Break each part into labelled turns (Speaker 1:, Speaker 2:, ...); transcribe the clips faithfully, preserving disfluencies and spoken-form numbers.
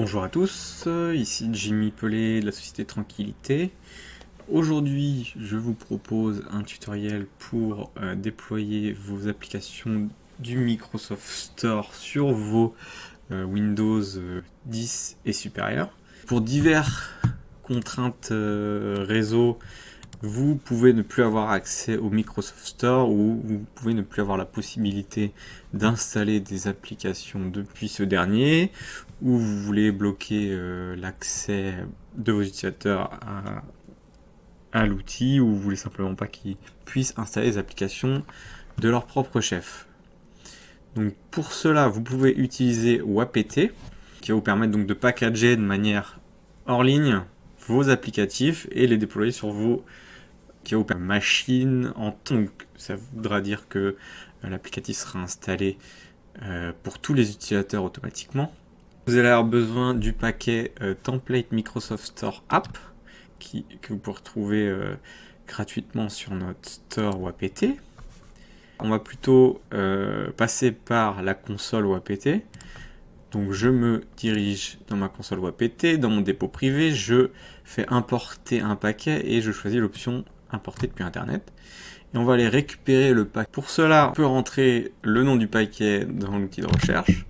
Speaker 1: Bonjour à tous, ici Jimmy Pellet de la société Tranquillité. Aujourd'hui, je vous propose un tutoriel pour euh, déployer vos applications du Microsoft Store sur vos euh, Windows dix et supérieurs. Pour diverses contraintes euh, réseau, vous pouvez ne plus avoir accès au Microsoft Store ou vous pouvez ne plus avoir la possibilité d'installer des applications depuis ce dernier, ou vous voulez bloquer euh, l'accès de vos utilisateurs à, à l'outil, ou vous voulez simplement pas qu'ils puissent installer des applications de leur propre chef. Donc pour cela, vous pouvez utiliser W A P T qui va vous permettre donc de packager de manière hors ligne vos applicatifs et les déployer sur vos qui va vous permettre machine en temps. Donc ça voudra dire que euh, l'applicatif sera installé euh, pour tous les utilisateurs automatiquement. Vous allez avoir besoin du paquet euh, template Microsoft Store App qui, que vous pouvez retrouver euh, gratuitement sur notre store W A P T. On va plutôt euh, passer par la console W A P T. Donc je me dirige dans ma console W A P T, dans mon dépôt privé, je fais importer un paquet et je choisis l'option importer depuis internet. Et on va aller récupérer le paquet. Pour cela, on peut rentrer le nom du paquet dans l'outil de recherche.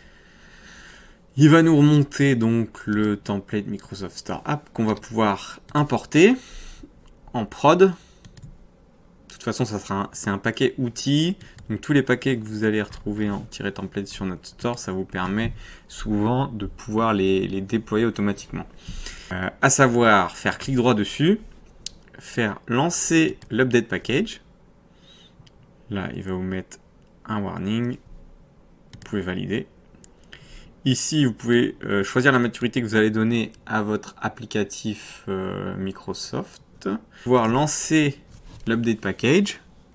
Speaker 1: Il va nous remonter donc le template Microsoft Store App qu'on va pouvoir importer en prod. De toute façon, ça sera un, c'est un paquet outils. Donc tous les paquets que vous allez retrouver en tiret template sur notre store, ça vous permet souvent de pouvoir les, les déployer automatiquement. Euh, à savoir, faire clic droit dessus, faire lancer l'update package. Là, il va vous mettre un warning. Vous pouvez valider. Ici, vous pouvez euh, choisir la maturité que vous allez donner à votre applicatif euh, Microsoft. Pouvoir lancer l'update package.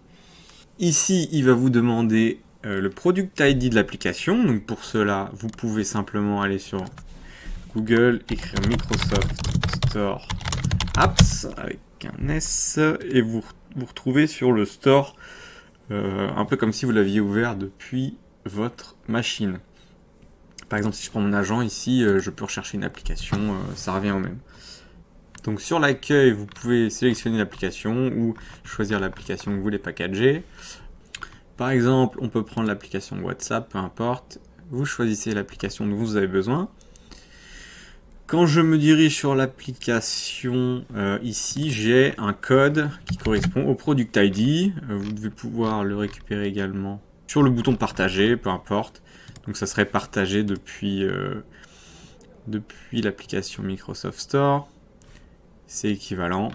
Speaker 1: Ici, il va vous demander euh, le product I D de l'application. Donc pour cela, vous pouvez simplement aller sur Google, écrire Microsoft Store Apps avec un S et vous vous retrouvez sur le store euh, un peu comme si vous l'aviez ouvert depuis votre machine. Par exemple, si je prends mon agent ici, euh, je peux rechercher une application, euh, ça revient au même. Donc sur l'accueil, vous pouvez sélectionner l'application ou choisir l'application que vous voulez packager. Par exemple, on peut prendre l'application WhatsApp, peu importe. Vous choisissez l'application dont vous avez besoin. Quand je me dirige sur l'application, euh, ici, j'ai un code qui correspond au product I D. Euh, vous devez pouvoir le récupérer également sur le bouton partager, peu importe. Donc ça serait partagé depuis, euh, depuis l'application Microsoft Store. C'est équivalent.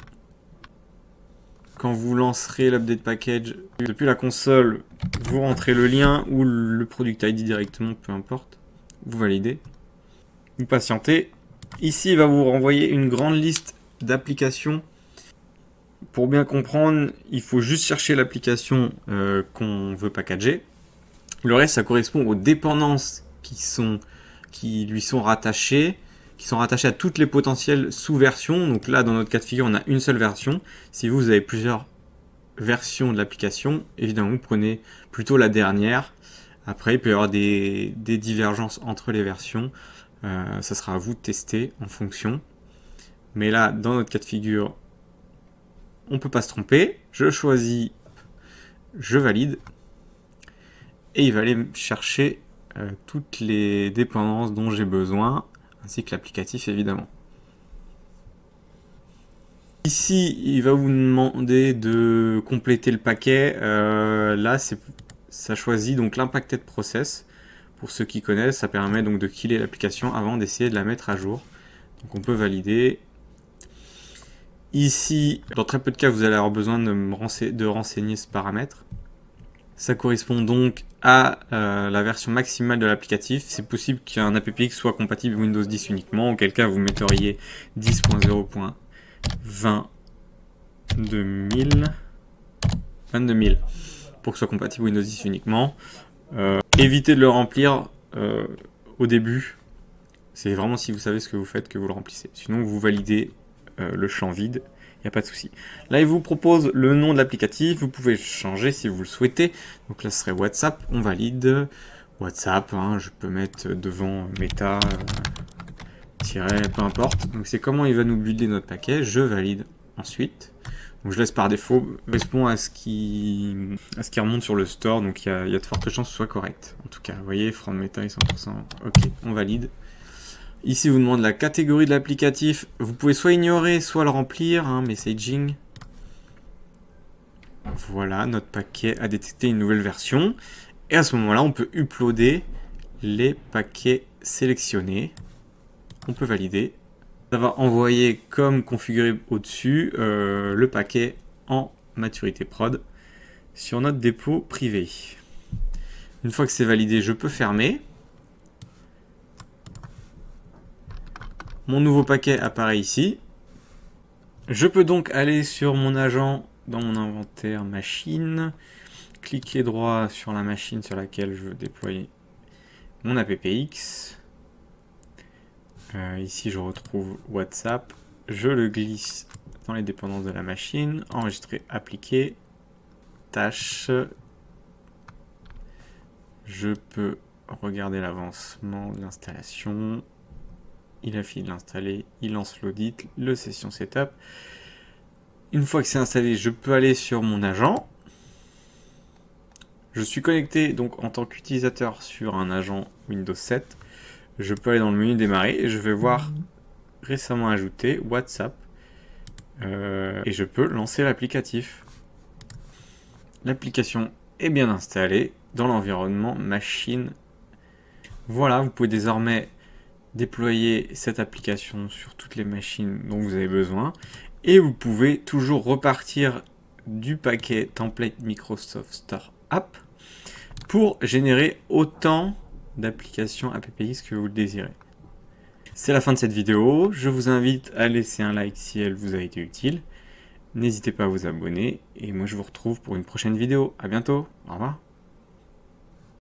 Speaker 1: Quand vous lancerez l'update package depuis la console, vous rentrez le lien ou le product I D directement, peu importe. Vous validez. Vous patientez. Ici, il va vous renvoyer une grande liste d'applications. Pour bien comprendre, il faut juste chercher l'application euh, qu'on veut packager. Le reste, ça correspond aux dépendances qui, sont, qui lui sont rattachées, qui sont rattachées à toutes les potentielles sous-versions. Donc là, dans notre cas de figure, on a une seule version. Si vous, vous avez plusieurs versions de l'application, évidemment, vous prenez plutôt la dernière. Après, il peut y avoir des, des divergences entre les versions. Euh, ça sera à vous de tester en fonction. Mais là, dans notre cas de figure, on ne peut pas se tromper. Je choisis, je valide. Et il va aller chercher euh, toutes les dépendances dont j'ai besoin, ainsi que l'applicatif évidemment. Ici, il va vous demander de compléter le paquet. Euh, là, c'est, ça choisit donc l'impacted process. Pour ceux qui connaissent, ça permet donc de killer l'application avant d'essayer de la mettre à jour. Donc on peut valider. Ici, dans très peu de cas, vous allez avoir besoin de, me rense- de renseigner ce paramètre. Ça correspond donc à euh, la version maximale de l'applicatif. C'est possible qu'un app X soit compatible Windows dix uniquement, auquel cas vous metteriez dix point zéro point vingt-deux mille pour que ce soit compatible Windows dix uniquement. Euh, évitez de le remplir euh, au début. C'est vraiment si vous savez ce que vous faites que vous le remplissez. Sinon, vous validez euh, le champ vide. Il n'y a pas de souci. Là, il vous propose le nom de l'applicatif. Vous pouvez changer si vous le souhaitez. Donc là, ce serait WhatsApp. On valide. WhatsApp, hein, je peux mettre devant Meta. Euh, tiret, peu importe. Donc c'est comment il va nous builder notre paquet. Je valide ensuite. Donc je laisse par défaut, correspond à ce qui à ce qui remonte sur le store, donc il y a, il y a de fortes chances que ce soit correct. En tout cas, vous voyez, from meta est cent pour cent. Ok, on valide. Ici, vous demande la catégorie de l'applicatif. Vous pouvez soit ignorer, soit le remplir, hein, messaging. Voilà, notre paquet a détecté une nouvelle version. Et à ce moment-là, on peut uploader les paquets sélectionnés. On peut valider. Ça va envoyer, comme configuré au-dessus, euh, le paquet en maturité prod sur notre dépôt privé. Une fois que c'est validé, je peux fermer. Mon nouveau paquet apparaît ici. Je peux donc aller sur mon agent dans mon inventaire machine, cliquer droit sur la machine sur laquelle je veux déployer mon appx. Euh, ici, je retrouve WhatsApp. Je le glisse dans les dépendances de la machine. Enregistrer, appliquer. Tâche. Je peux regarder l'avancement de l'installation. Il a fini de l'installer. Il lance l'audit, le session setup. Une fois que c'est installé, je peux aller sur mon agent. Je suis connecté donc en tant qu'utilisateur sur un agent Windows sept. Je peux aller dans le menu démarrer et je vais voir récemment ajouté WhatsApp euh, et je peux lancer l'applicatif. L'application est bien installée dans l'environnement machine. Voilà, vous pouvez désormais déployer cette application sur toutes les machines dont vous avez besoin et vous pouvez toujours repartir du paquet template Microsoft Store App pour générer autant d'applications apx que vous le désirez. C'est la fin de cette vidéo. Je vous invite à laisser un like si elle vous a été utile. N'hésitez pas à vous abonner et moi je vous retrouve pour une prochaine vidéo. À bientôt. Au revoir.